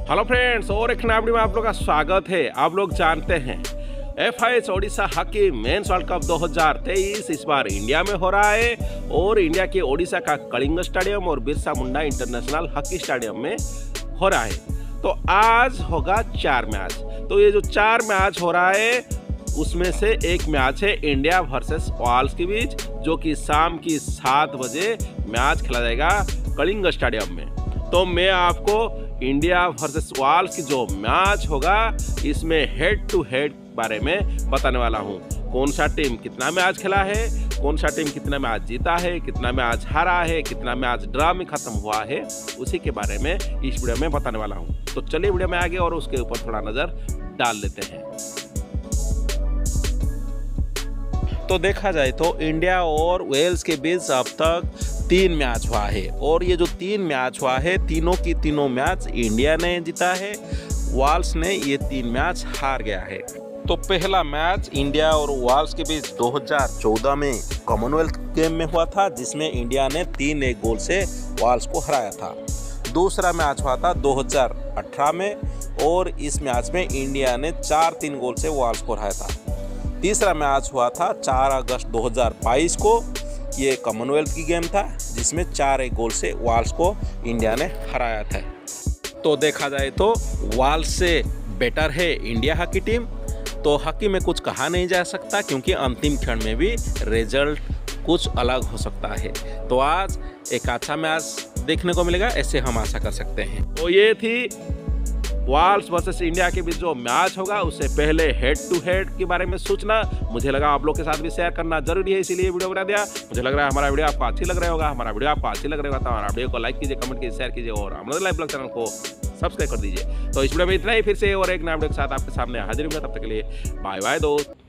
Hello friends, और एक नया वीडियो में आप लोग का स्वागत है। आप लोग जानते हैं FIH Odisha hockey men's world cup 2023 इस बार इंडिया में हो रहा है और इंडिया के ओडिशा का कलिंग स्टेडियम और Birsa Munda international hockey stadium में हो रहा है। तो आज होगा 4 मैच। तो ये जो 4 मैच हो रहा है उसमें से एक मैच है इंडिया वर्सेस वाल्स के बीच, जो कि शाम की 7 बजे मैच खेला जाएगा कलिंग स्टेडियम में। तो मैं आपको इंडिया वर्सेस वाल्स की जो मैच होगा इसमें हेड टू हेड बारे में बताने वाला हूं। कौन सा टीम कितना मैच खेला है, कौन सा टीम कितना मैच जीता है, कितना मैच हारा है, कितना मैच ड्रा में खत्म हुआ है, उसी के बारे में इस वीडियो में बताने वाला हूं। तो चलिए वीडियो में आगे और उसके ऊपर थोड़ा नजर डाल लेते हैं। तो देखा जाए तो इंडिया और वेल्स के बीच अब तक 3 मैच हुआ है और ये जो 3 मैच हुआ है तीनों की तीनों मैच इंडिया ने जीता है, वाल्स ने ये 3 मैच हार गया है। तो पहला मैच इंडिया और वाल्स के बीच 2014 में कॉमनवेल्थ गेम में हुआ था, जिसमें इंडिया ने 3-1 गोल से वाल्स को हराया था। दूसरा मैच हुआ था 2018 में और इस मैच में इंडिया ने 4-3 गोल से वाल्स को हराया था। तीसरा मैच हुआ था 4 अगस्त 2022 को, ये कॉमनवेल्थ की गेम था जिसमें 4-1 गोल से वाल्स को इंडिया ने हराया था। तो देखा जाए तो वाल्स से बेटर है इंडिया हॉकी टीम। तो हॉकी में कुछ कहा नहीं जा सकता क्योंकि अंतिम क्षण में भी रिजल्ट कुछ अलग हो सकता है। तो आज एक अच्छा मैच देखने को मिलेगा, ऐसे हम आशा कर सकते हैं। तो ये थी वाल्स वर्सेस इंडिया के बीच जो मैच होगा। उससे पहले हेड टू हेड के बारे में सोचना मुझे लगा आप लोग के साथ भी शेयर करना जरूरी है, इसीलिए वीडियो बना दिया। मुझे लग रहा है हमारा वीडियो आपको अच्छी लग रहा होगा। हमारा वीडियो आपको अच्छी लग रहा होगा तो हमारा वीडियो को लाइक कीजिए, कमेंट कीजिए, शेयर कीजिए और हमारे लाइव ब्लॉग चैनल को सब्सक्राइब कर दीजिए। तो इस वीडियो में इतना ही, फिर से और एक नया वीडियो के साथ आपके सामने हाजिर होगा। तब तक के लिए बाय बाय दोस्त।